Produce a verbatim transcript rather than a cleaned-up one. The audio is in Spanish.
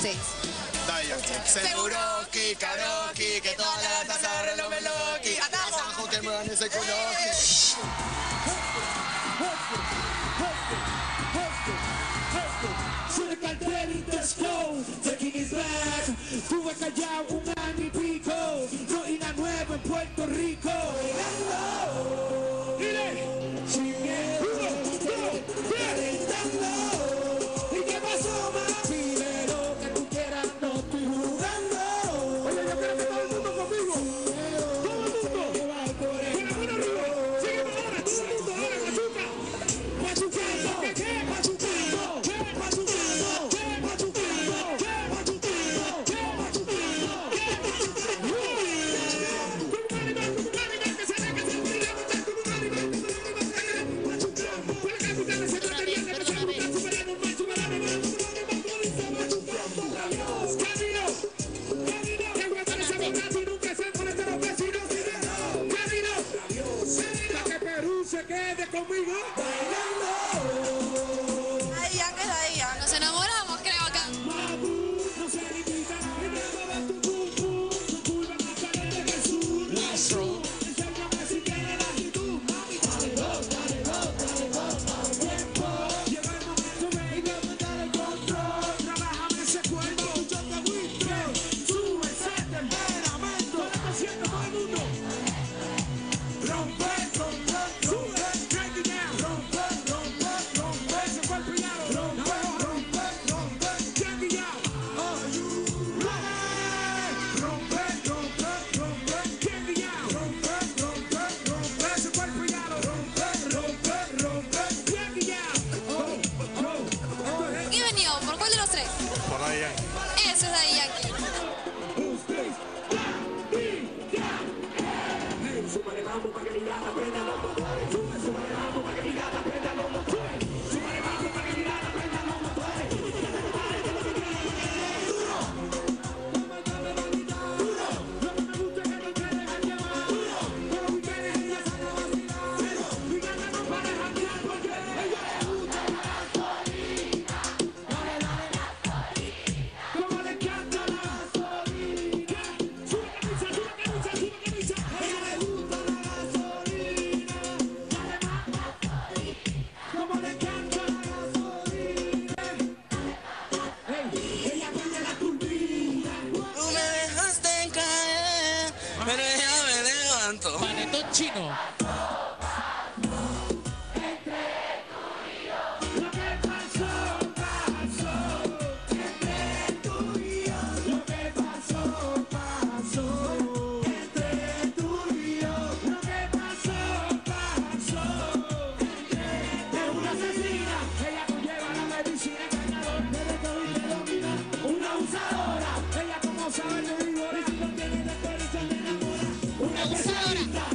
ustedes. Seguroski, Karoski, que toda la taza agarre los meloki. Atajo que muevan ese culoki. Soy Calderito Slow, taking it back. Tuve callado un año y pico, no y la nueva en Puerto Rico. Dile, sin miedo, ¿y qué pasó, más? Pide lo que tú quieras, no estoy jugando. Oye, yo quiero que todo el mundo conmigo. Todo el mundo. Con la mano arriba. Sígueme ahora, todo el mundo, ahora, machuca. Machucando, ¿qué qué? Machucando, ¿qué? Machucando, ¿qué? Machucando, ¿qué? Machucando, ¿qué? Machucando, ¿qué? Machucando. Como un animal, como un animal que se ve que se tira a montar como un animal, como un animal que se machucando. Por la capital se trataría de empezar a buscar superar un macho, superar un macho, superar un macho, dice machucando. Camino, camino, que aguantan esa bondad y nunca se molestan los vecinos. Camino, para que Perú se quede conmigo. Ahí, Ángel, ahí, Ángel. Nos enamoramos, creo, acá. No se limita, y me mueve tu pum pum, tu curva más caliente que el sur. Enséñame si tienes la actitud, mami, dale dos, dale dos, dale dos, dale tiempo. Llega el momento, baby, de dar el control. Trabájame ese cuerpo, yo te withdraw. Sube ese temperamento, ahora te siento todo el mundo. Rompe, rompe, sube, break it down. Rompe, rompe, rompe, ese cuerpo y ya lo rompe, rompe, rompe, break it down. Are you ready? Rompe, rompe, rompe, break it down. Rompe, rompe, rompe, ese cuerpo y ya lo rompe, rompe, rompe, break it down. Oh, oh, esto es ¿Qué venía? ¿Por cuál de los tres? Por ahí, ahí. Ese es de ahí, Yankee. ustedes. Súbale vamos para que mi gata prenda los motores. Sube, súbale vamos para que mi gata prenda los motores. Súbale vamos para que mi gata prenda los motores. Duro. Vamos a darle bonita. Duro. Lo que me gusta es que no quieren janguear. Duro. Pero mi quieres ella sale a vacilar. Mi gata no para de janguear porque ella le gusta la gasolina. Dale, dale, gasolina. Como le encanta la gasolina. Sube camisa, sube camisa, sube camisa. Ella le gusta la gasolina. Dale más gasolina. Como le encanta la gasolina. Ey, ella prende la turbina. Tú me dejaste caer, pero ella me levantó. Panetón chino. Lo que pasó, pasó. Entre tú y yo. Lo que pasó, pasó. Entre tú y yo. Lo que pasó, pasó. Es una asesina. Ella conlleva la medicina engañadora. Desde todo y te domina. Una abusadora. Ella como sabe el rigor. Y si no tiene la experiencia te enamora. Una abusadora.